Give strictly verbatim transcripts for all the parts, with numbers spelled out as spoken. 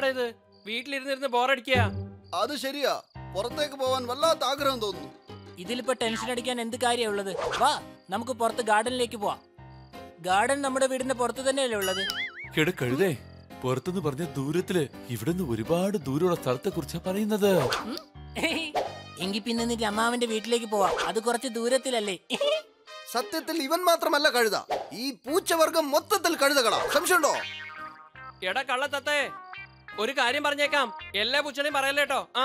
എന്താ ഇത്? വീട്ടിലിരുന്നിരുന്ന് ബോറടിക്കുക. അത് ശരിയാ, പുറത്തേക്ക് പോവാൻ വല്ലാത്ത ആഗ്രഹം തോന്നുന്നു. ഇതിലിപ്പോ ടെൻഷൻ അടിക്കാൻ എന്ത് കാര്യമുള്ളത്? വാ, നമുക്ക് പുറത്ത് ഗാർഡനിലേക്ക് പോവാം. ഗാർഡൻ നമ്മുടെ വീടിന്റെ പുറത്ത് തന്നെയല്ലേ ഉള്ളത്? കഴുതേ, പുറത്തുനിന്ന് പറഞ്ഞ ദൂരത്തില് ഇവിടുന്ന് ഒരുപാട് ദൂരമുള്ള സ്ഥലത്തെ കുറിച്ചാ പറയുന്നത്. എങ്കിൽ പിന്നെ നിന്റെ അമ്മാവന്റെ വീട്ടിലേക്ക് പോവാം, അത് കുറച്ച് ദൂരത്തിലല്ലേ. സത്യത്തിൽ ഇവൻ മാത്രമല്ല കഴുത, ഈ പൂച്ചവർഗം മൊത്തത്തിൽ കഴുതകളാ. സംശയമുണ്ടോ? എടാ കള്ളത്തത്തെ, ഒരു കാര്യം പറഞ്ഞേക്കാം, എല്ലാ പൂച്ചനെയും പറയല്ലേട്ടോ. ആ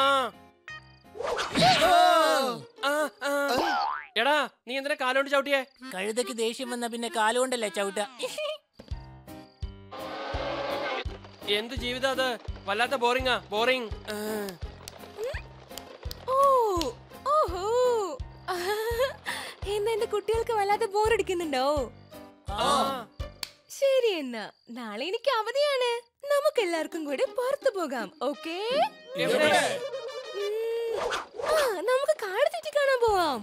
എടാ, നീ എന്തിനാ കാലുകൊണ്ട് ചവിട്ടിയേ? കഴുതയ്ക്ക് ദേഷ്യം വന്ന പിന്നെ കാലുകൊണ്ടല്ലേ ചവിട്ട. എന്ത് ജീവിതം അത്, വല്ലാത്ത ബോറിംഗാ, ബോറിംഗ്. എന്നാ എന്റെ കുട്ടികൾക്ക് വല്ലാതെ ബോറടിക്കുന്നുണ്ടോ? ശരി, എന്നാ നാളെ എനിക്ക് അവധിയാണ്, നമുക്ക് എല്ലാവർക്കും കൂടെ പുറത്തു പോകാം. ഓക്കേ, നമുക്ക് കാട് ചുറ്റി കാണാൻ പോവാം.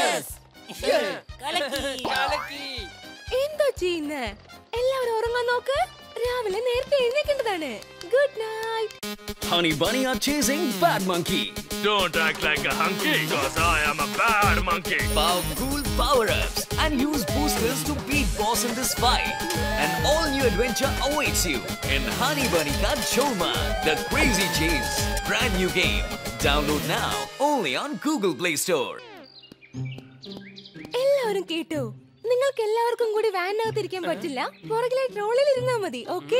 എന്താ ചെയ്യുന്നേ? എല്ലാവരും ഉറങ്ങാൻ നോക്ക്, രാവിലെ നേരത്തെ എഴുന്നേക്കേണ്ടതാണ്. Good night. Honey Bunny are chasing Bad Monkey. Don't act like a hunky, cause I am a bad monkey. Powerful power-ups and use boosters to beat boss in this fight. An all-new adventure awaits you in Honey Bunny ka Jholmaal, the crazy chase. Brand new game. Download now only on Google Play Store. എല്ലാവരും കേട്ടോ? നിങ്ങൾക്ക് എല്ലാവർക്കും കൂടി വാനിനകത്ത് ഇരിക്കാൻ പറ്റില്ല, പുറകിലെ ട്രോളിൽ ഇരുന്നാ മതി. ഓക്കേ,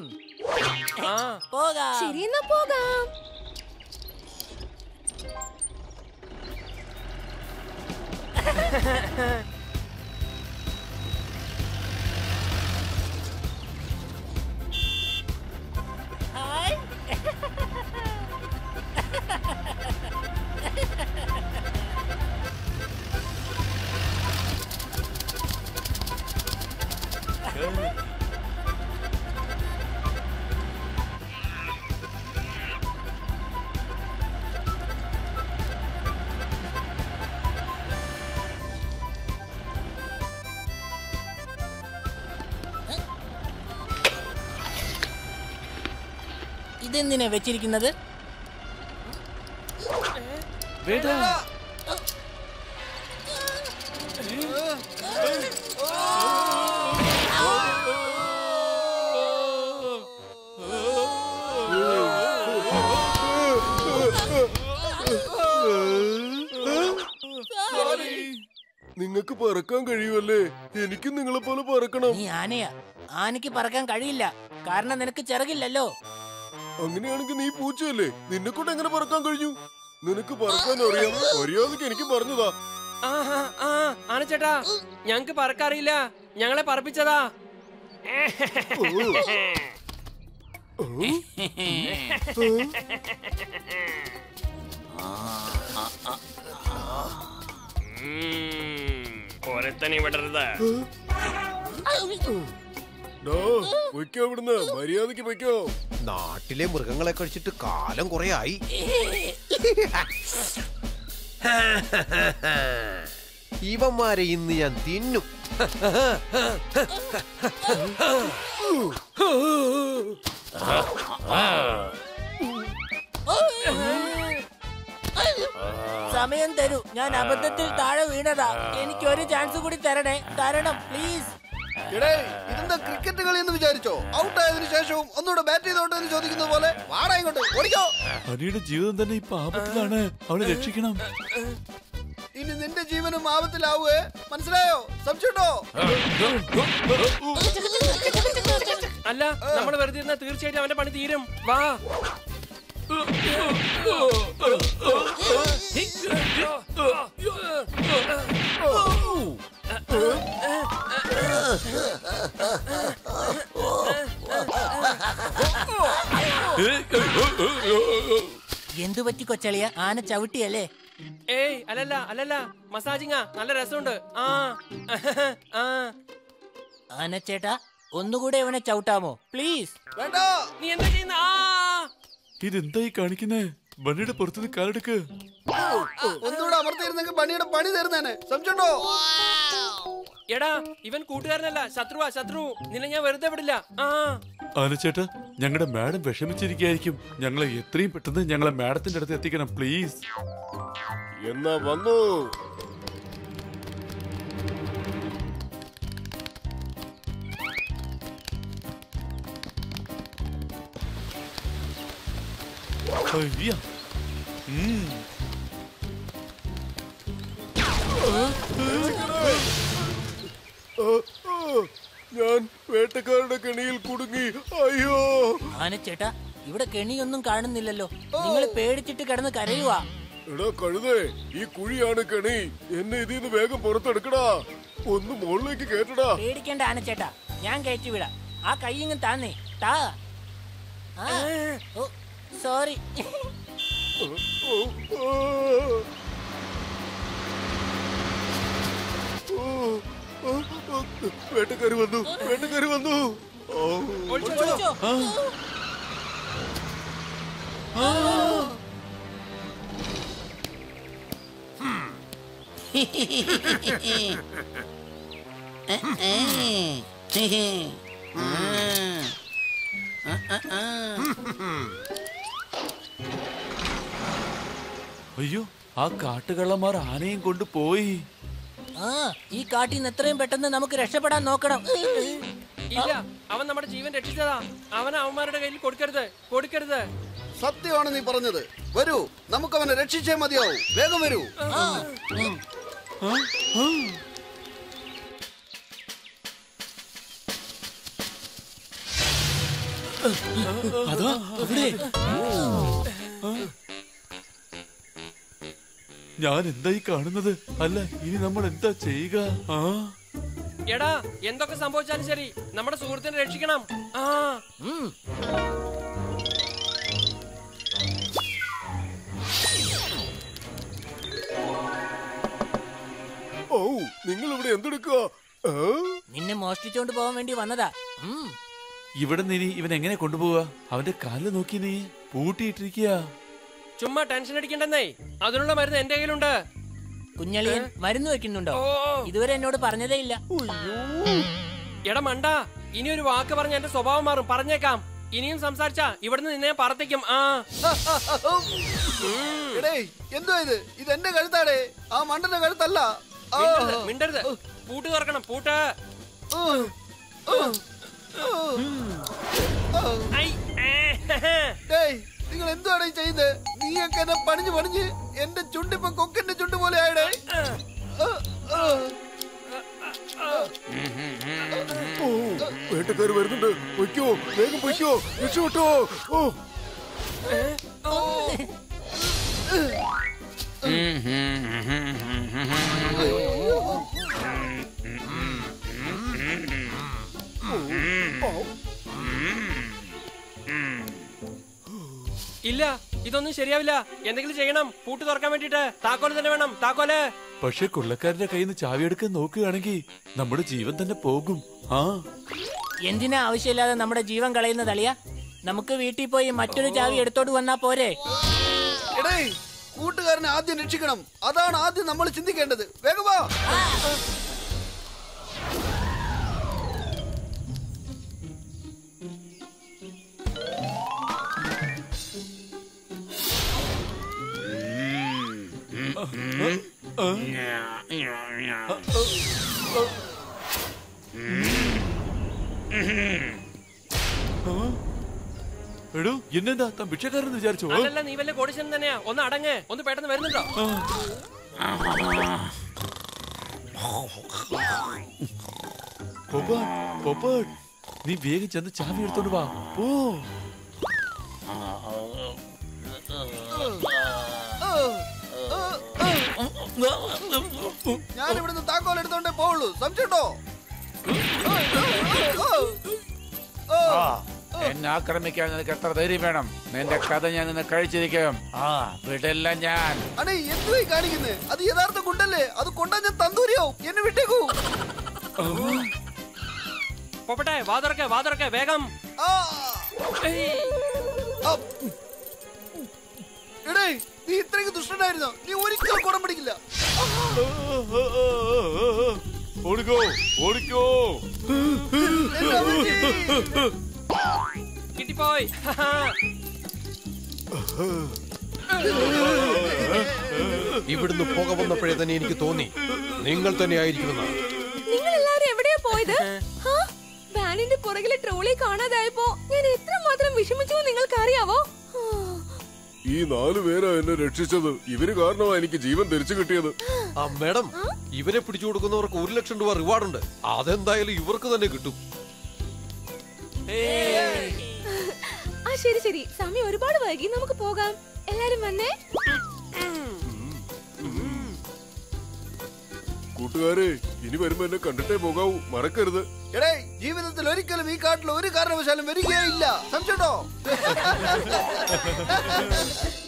ശരി, എന്നാ പോകാം. ഇതെന്തിനാ വെച്ചിരിക്കുന്നത്? നിങ്ങൾക്ക് പറക്കാൻ കഴിയുമല്ലേ? എനിക്കും നിങ്ങളെ പോലെ പറക്കണം. നീ ആനയാ, ആനയ്ക്ക് പറക്കാൻ കഴിയില്ല, കാരണം നിനക്ക് ചിറകില്ലല്ലോ. അങ്ങനെയാണെങ്കിൽ നീ പൂച്ചയല്ലേ, നിന്നെ കൊണ്ട് എങ്ങനെ പറക്കാൻ കഴിഞ്ഞു? നിനക്ക് പറക്കാൻ അറിയാം, മര്യാദക്ക് എനിക്ക് പറഞ്ഞതാ. ആനച്ചേട്ടാ, ഞങ്ങക്ക് പറക്കറിയില്ല, ഞങ്ങളെ പറപ്പിച്ചതാ. ഒരുത്തനെ വിടരുത്. പൊയ്ക്കോ ഇവിടുന്ന്, മര്യാദക്ക് പൊയ്ക്കോ. നാട്ടിലെ മൃഗങ്ങളെ കഴിച്ചിട്ട് കാലം കുറെ ആയി. ഇവന്മാരെ ഇന്ന് ഞാൻ തിന്നും. സമയം തരൂ, ഞാൻ അബദ്ധത്തിൽ താഴെ വീണതാ, എനിക്കൊരു ചാൻസ് കൂടി തരണേ, തരണം പ്ലീസ്. ഇതെന്താ ക്രിക്കറ്റ് കളി എന്ന് വിചാരിച്ചോ? ഔട്ട് ആയതിനു ശേഷവും ഒന്നുകൂടെ ബാറ്റ് ചെയ്തോട്ടെ എന്ന് ചോദിക്കുന്ന പോലെ വാടാ ഇങ്ങോട്ട്, ഓടിക്കോ. ഹരിയുടെ ജീവിതം തന്നെ ഇപ്പൊ ആപത്തിലാണ്, അവളെ രക്ഷിക്കണം. ഇനി നിന്റെ ജീവനും ആപത്തിലാവേ, മനസ്സിലായോ? സംശയമുണ്ടോ? അല്ല, നമ്മൾ വെറുതെ ഇരുന്നാ തീർച്ചയായിട്ടും അവന്റെ പണി തീരും. വാ. എന്തു പറ്റി കൊച്ചളിയ? ആന ചവിട്ടിയല്ലേ? ഏയ് അല്ലല്ല അല്ലല്ല, മസാജിങ്ങാ, നല്ല രസമുണ്ട്. ആ ആനച്ചേട്ടാ, ഒന്നുകൂടെ അവനെ ചവിട്ടാമോ പ്ലീസ്? നീ എന്താ ചെയ്യുന്ന? ഇതെന്തായി കാണിക്കുന്നേ? ബണ്ണിയുടെ പുറത്തുനിന്ന് കാലെടുക്ക്. ആ ഒന്നുകൂടെ അമർത്തിയിരുന്നെങ്കിൽ പണിയുടെ പണി തരുന്നേനെ. സംശയമുണ്ടോ? എടാ ഇവൻ കൂട്ടുകാരനല്ല, ശത്രുവാ ശത്രു. നിന്നെ ഞാൻ വെറുതെ വിടില്ല. ആ ആനച്ചേട്ടാ, ഞങ്ങളുടെ മാഡം വിഷമിച്ചിരിക്കായിരിക്കും. ഞങ്ങളെ എത്രയും പെട്ടെന്ന് ഞങ്ങളെ മാഡത്തിന്റെ അടുത്ത് എത്തിക്കണം പ്ലീസ്. എന്നാ വന്നു. അയ്യ. ഉം. ഞാൻ വേട്ടക്കാരുടെ കെണിയിൽ കുടുങ്ങി. അയ്യോ ആനച്ചേട്ടാ, ഇവിടെ കെണിയൊന്നും കാണുന്നില്ലല്ലോ. നിങ്ങൾ പേടിച്ചിട്ട് കിടന്ന് കരയുവാ. എടാ കഴുതേ, ഈ കുഴിയാണ് കെണി. എന്നെ ഇതിന്ന് വേഗം പുറത്തെടുക്കടാ. ഒന്ന് മുകളിലേക്ക് കേട്ടടാ. പേടിക്കേണ്ട ആനച്ചേട്ടാ, ഞാൻ കയറ്റി വിടാം. ആ കൈയിങ്ങ് താന്നേ താ. ഓ സോറി. വേട്ടക്കാരി വന്നു, വേട്ടക്കാരി വന്നു. ഒളിച്ചോ. അയ്യോ, ആ കാട്ടുകള്ളന്മാർ ആനയും കൊണ്ട് പോയി. ആ ഈ കാട്ടിൽ നിന്ന് എത്രയും പെട്ടെന്ന് നമുക്ക് രക്ഷപ്പെടാൻ നോക്കണം. ഇല്ല, അവൻ നമ്മുടെ ജീവൻ രക്ഷിച്ചതാ. അവൻ അവന്മാരുടെ കയ്യിൽ കൊടുക്കരുത്, കൊടുക്കരുത്. സത്യമാണ് നീ പറഞ്ഞത്. വരൂ, നമുക്കവനെ രക്ഷിച്ചേ മതിയാവൂ. വേഗം വരൂ. അതാ അവിടെ. ഞാൻ എന്തായി കാണുന്നത്? അല്ല, ഇനി നമ്മൾ എന്താ ചെയ്യുക? ആ എടാ, എന്തൊക്കെ സംഭവിച്ചാലും ശരി, നമ്മുടെ സുഹൃത്തിനെ രക്ഷിക്കണം. ആ ഓ, നിങ്ങൾ ഇവിടെ എന്തെടുക്കുക? നിന്നെ മോഷ്ടിച്ചോണ്ട് പോകാൻ വേണ്ടി വന്നതാ. ഇവിടെ നീ ഇവൻ എങ്ങനെ കൊണ്ടുപോവാ? അവന്റെ കാല് നോക്കി നീ പൂട്ടിയിട്ടിരിക്കുക. ചുമ്മാ ടെൻഷൻ അടിക്കണ്ടെന്നേ, അതിനുള്ള മരുന്ന് എന്റെ കയ്യിലുണ്ട്. കുഞ്ഞളിയൻ മരുന്ന് വെക്കുന്നുണ്ടോ? ഇതുവരെ എന്നോട് പറഞ്ഞതേ ഇല്ല. എടാ മണ്ടാ, ഇനി ഒരു വാക്ക് പറഞ്ഞ എന്റെ സ്വഭാവം മാറും. പറഞ്ഞേക്കാം, ഇനിയും സംസാരിച്ചാ ഇവിടുന്ന് നിന്നെ പറത്തേക്കും. ആ എടേ, എന്തോ ഇത്? ഇത് എന്റെ കഴുത്താടേ, ആ മണ്ടന്റെ കഴുത്തല്ല. മിണ്ടരുത്, മിണ്ടരുത്. പൂട്ട് തുറക്കണം, പൂട്ട്. നിങ്ങൾ എന്തുവാണ് ചെയ്യുന്നത്? നീയൊക്കെ എന്നെ പണിഞ്ഞ് പണിഞ്ഞ് എന്റെ ചുണ്ടിപ്പോ കൊക്കിന്റെ ചുണ്ട് പോലെ ആയിടേ. വേട്ടക്കാര് വരുന്നുണ്ട്. പൊയ്ക്കോ, വേഗം പൊയ്ക്കോ, രക്ഷപ്പെട്ടോ. ഓ ഇല്ല, ഇതൊന്നും ശരിയാവില്ല. എന്തെങ്കിലും ചെയ്യണം. പൂട്ട് തുറക്കാൻ വേണ്ടിട്ട് താക്കോല് തന്നെ വേണം, താക്കോല്. പക്ഷെ കൊള്ളക്കാരന്റെ കയ്യിൽ നിന്ന് ചാവി എടുക്കാൻ നോക്കുകയാണെങ്കിൽ നമ്മുടെ ജീവൻ തന്നെ പോകും. ആ എന്തിനാ ആവശ്യമില്ലാതെ നമ്മുടെ ജീവൻ കളയുന്നത് അളിയ? നമുക്ക് വീട്ടിൽ പോയി മറ്റൊരു ചാവി എടുത്തോണ്ട് വന്നാ പോരെ? എടേ, കൂട്ടുകാരനെ ആദ്യം രക്ഷിക്കണം. അതാണ് ആദ്യം നമ്മൾ ചിന്തിക്കേണ്ടത്. വേഗം വാ. എടോ, എന്നെന്താ താൻ ഭിക്ഷക്കാരെന്ന് വിചാരിച്ചോ? അല്ലല്ല, നീ വല്ല കോടീശ്വരൻ തന്നെയാ. ഒന്ന് അടങ്ങ്, ഒന്ന് പെട്ടെന്ന് വരുന്നുണ്ടോ? നീ വേഗം ചെന്ന് ചാവി എടുത്തോണ്ട് വാ. പോ. ഞാൻ ഇവിടുന്ന് താക്കോൽ എടുത്തോണ്ടേ പോവുള്ളൂ. സംശയമുണ്ടോ? എന്നെ ആക്രമിക്കാൻ നിനക്ക് എത്ര ധൈര്യം വേണം? നിന്റെ കഥ ഞാൻ നിന്നെ കഴിച്ചിരിക്കും. ആ വിടില്ല ഞാൻ. അടേ, എന്തുവായി കാണിക്കുന്നത്? അത് യഥാർത്ഥ കുണ്ടല്ലേ? അത് കൊണ്ടാ ഞാൻ തന്തൂരിയാവും. എന്നെ വിട്ടേക്കൂ. പോപ്പട്ടെ, വാതുറക്കെ, വാതുറക്കെ, വേഗം. എടേ, നീ ഇത്രയ്ക്ക് ദുഷ്ടനായിരുന്നോ? നീ ഒരിക്കലും കുടം പിടിക്കില്ല. ഓടിക്കോ ഓടിക്കോ. കിട്ടിപ്പോയി. ഇവിടുന്ന് പുക വന്നപ്പോഴേ തന്നെ എനിക്ക് തോന്നി നിങ്ങൾ തന്നെ ആയിരിക്കുമെന്ന്. നിങ്ങൾ എല്ലാവരും എവിടെയാ പോയത്? വാനിന്റെ പുറകിലെ ട്രോളി കാണാതായപ്പോ ഞാൻ എത്രമാത്രം വിഷമിച്ചു നിങ്ങൾക്ക് അറിയാവോ? ഈ നാലു പേരാ എന്നെ രക്ഷിച്ചത്. ഇവര് കാരണമാ എനിക്ക് ജീവൻ തിരിച്ചു കിട്ടിയത്. ആ മാഡം, ഇവരെ പിടിച്ചു കൊടുക്കുന്നവർക്ക് ഒരു ലക്ഷം രൂപ റിവാർഡുണ്ട്. അതെന്തായാലും ഇവർക്ക് തന്നെ കിട്ടും. ആ ശരി ശരി, സമയം ഒരുപാട് വൈകി, നമുക്ക് പോകാം. എല്ലാരും വന്നേ. കൂട്ടുകാരെ, ഇനി വരുമ്പോ എന്നെ കണ്ടിട്ടേ പോകാവൂ, മറക്കരുത്. എടേ, ജീവിതത്തിൽ ഒരിക്കലും ഈ കാട്ടിൽ ഒരു കാരണവശാലും വരികയില്ല. സംശയട്ടോ?